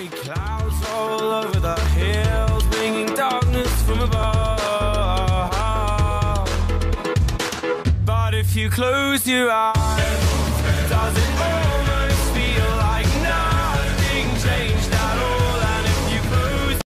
Grey clouds all over the hills, bringing darkness from above. But if you close your eyes, does it all